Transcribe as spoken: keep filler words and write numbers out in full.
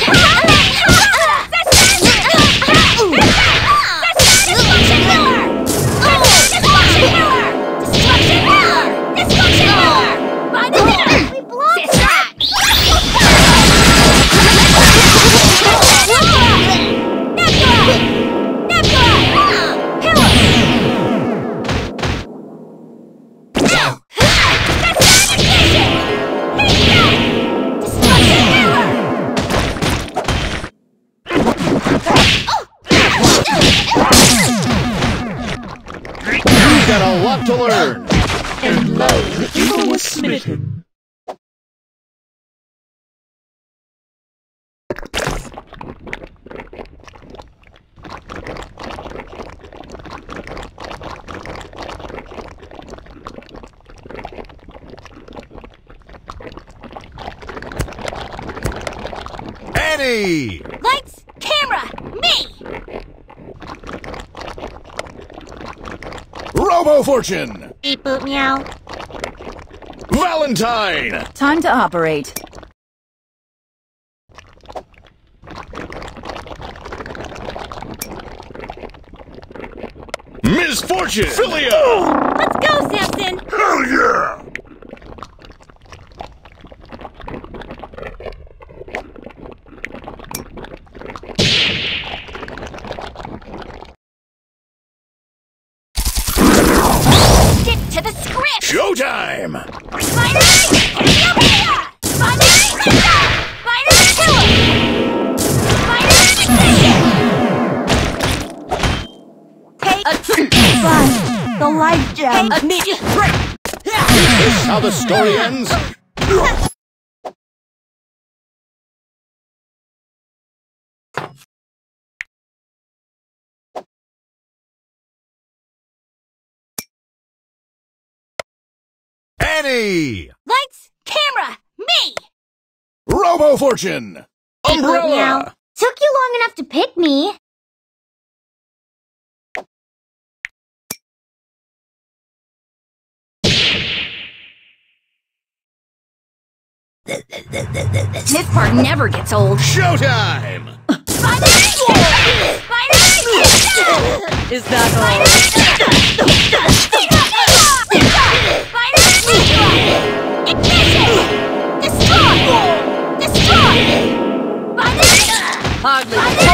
Got a lot to learn. And lo, the evil was smitten. Annie! Lights, camera, me! Robo Fortune! Beep boop meow. Valentine! Time to operate. Misfortune! Philia! Let's go, Samson! Hell yeah! Stick to the script! Showtime! Spider! Philia! Spider! Lisa! Spider! Killer! Spider! Fixation! Hey, a bus! The life gem! Hey, a me! Is this how the story ends? Annie! Lights, camera, me! Robo Fortune! Umbrella! Took you long enough to pick me. This part never gets old. Showtime! Spider! Spider! Is that Spider! Ignition! Destroy! Destroy! Spider! all? Hardly. Spider!